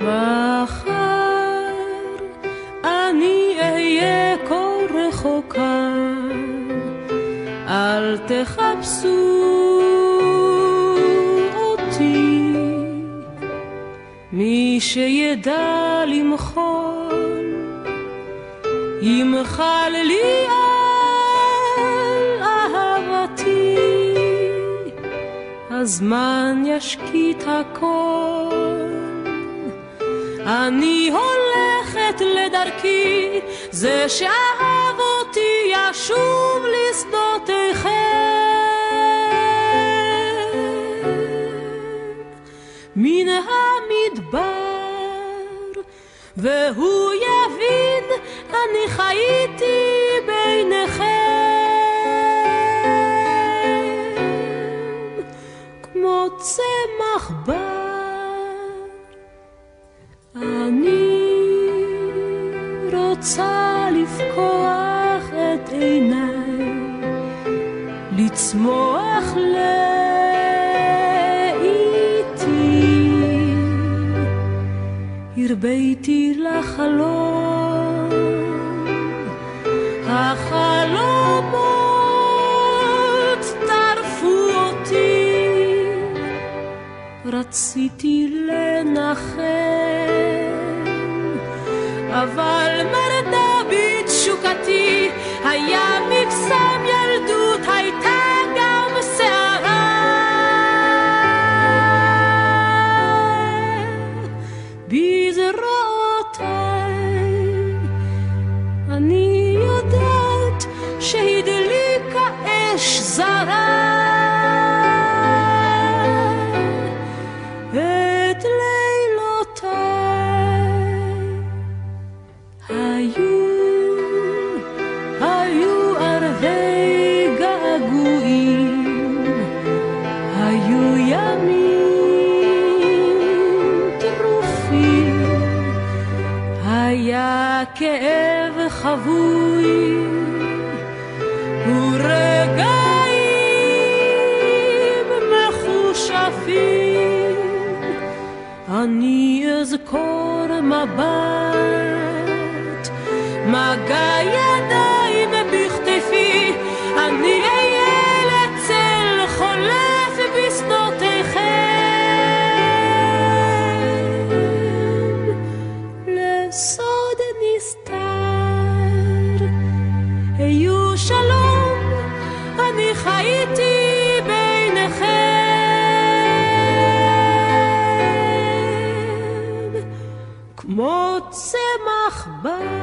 מחר אני אהיה כה רחוקה, אל תחפשו אותי, מי שידע למחול ימחל לי על אהבתי, הזמן ישקיט הכל, אני הולכת לדרכי, זה שאהב אותי ישוב לשדותיכם, מן המדבר והוא יבין אני חייתי ביניכם, כמו צמח בר אני רוצה לפקוח את עיניי, לצמוח לאיתי, הרביתי לחלום, החלומות טרפו אותי, רציתי לנחם, אבל מרדה בתשוקתי, היה מקסם ילדות, הייתה גם שערה, בזרועותיי אני יודעת שהדליקה אש זרה, את לילותיי היו ערבי געגועים, היו ימים טרופים, היה כאב חבוי ורגעים מחושפים, אני אזכור מבט, מגע ידיים בכתפי, אני אהיה לצל חולף בשדותיכם, לסוד נסתר היו שלום, אני חייתי ביניכם, כמו צמח בר